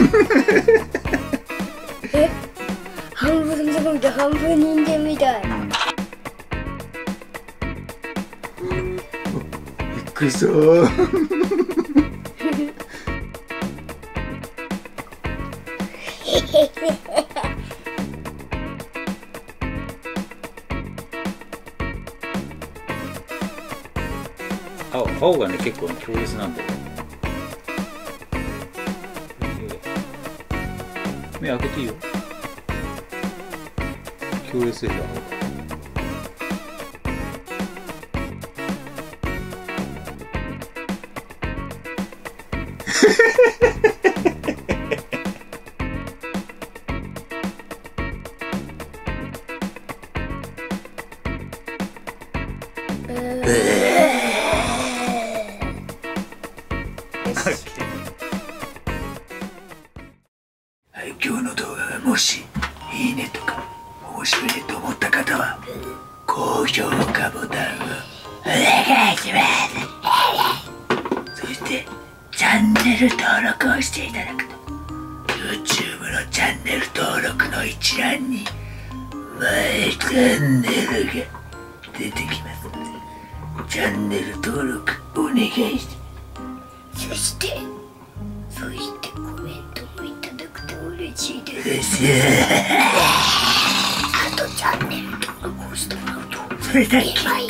え、半分ゾンビで半分人間みたい。 びっくりしたー。青がね結構強烈なんだよ。目開けていいよ。強烈でしょ。はい、今日の動画がもしいいねとか面白いねと思った方は高評価ボタンをお願いします。そしてチャンネル登録をしていただくと YouTube のチャンネル登録の一覧にマイチャンネルが出てきますのでチャンネル登録お願いします。そしてコメントもいただくと嬉しいです。あとチャンネル登録をしてもらうとそれだけ